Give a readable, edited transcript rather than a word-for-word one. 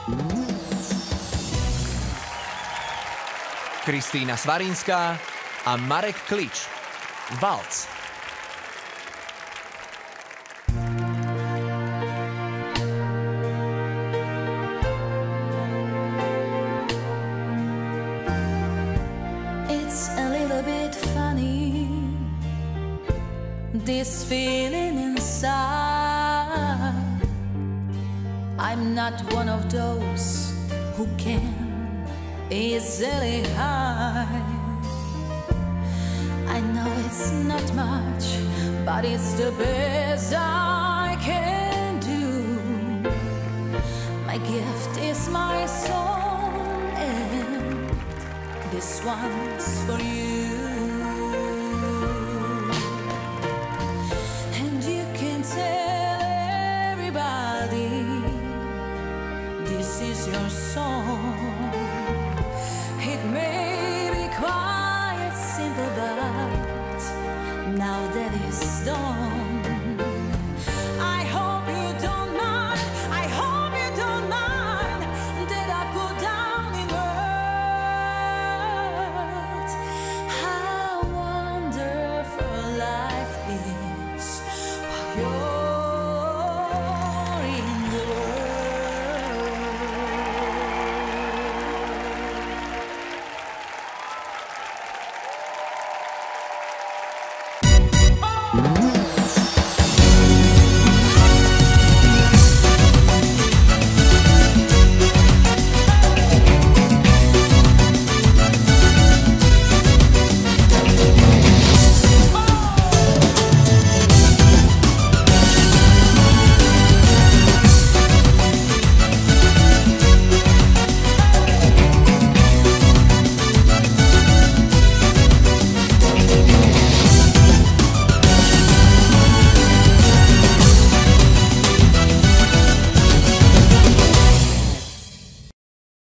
Kristýna Svarinská a Marek Klič. Valc. It's a little bit funny, this feeling inside. I'm not one of those who can easily hide. I know it's not much, but it's the best I can do. My gift is my song, and this one's for you. And you can tell everybody this is your song. It may be quite simple, but now that it's done,